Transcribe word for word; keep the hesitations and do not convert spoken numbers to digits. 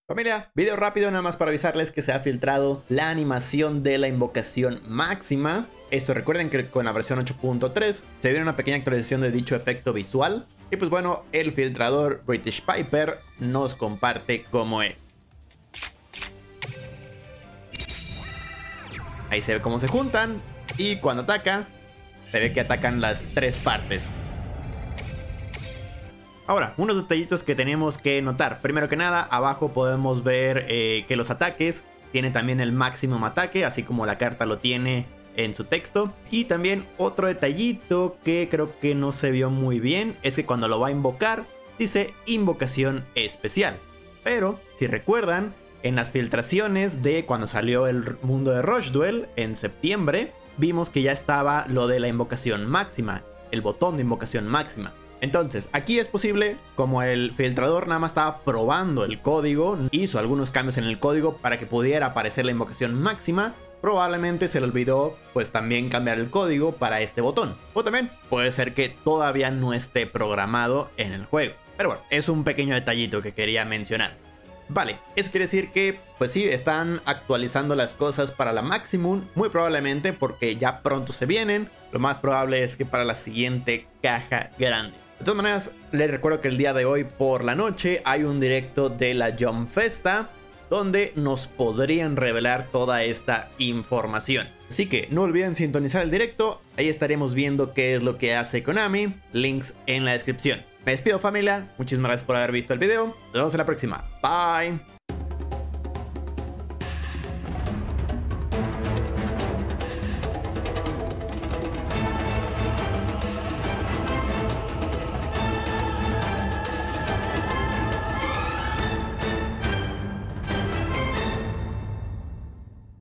Familia, video rápido nada más para avisarles que se ha filtrado la animación de la invocación máxima. Esto recuerden que con la versión ocho punto tres se viene una pequeña actualización de dicho efecto visual. Y pues bueno, el filtrador British Piper nos comparte cómo es. Ahí se ve cómo se juntan y cuando ataca, se ve que atacan las tres partes. Ahora, unos detallitos que tenemos que notar. Primero que nada, abajo podemos ver eh, que los ataques tienen también el máximo ataque, así como la carta lo tiene en su texto. Y también otro detallito que creo que no se vio muy bien, es que cuando lo va a invocar, dice invocación especial. Pero, si recuerdan, en las filtraciones de cuando salió el mundo de Rush Duel en septiembre, vimos que ya estaba lo de la invocación máxima, el botón de invocación máxima. Entonces, aquí es posible, como el filtrador nada más estaba probando el código, hizo algunos cambios en el código para que pudiera aparecer la invocación máxima, probablemente se le olvidó pues también cambiar el código para este botón. O también puede ser que todavía no esté programado en el juego. Pero bueno, es un pequeño detallito que quería mencionar. Vale, eso quiere decir que, pues sí, están actualizando las cosas para la Maximum, muy probablemente porque ya pronto se vienen. Lo más probable es que para la siguiente caja grande. De todas maneras, les recuerdo que el día de hoy por la noche hay un directo de la Jump Festa donde nos podrían revelar toda esta información. Así que no olviden sintonizar el directo, ahí estaremos viendo qué es lo que hace Konami, links en la descripción. Me despido familia, muchísimas gracias por haber visto el video, nos vemos en la próxima, bye.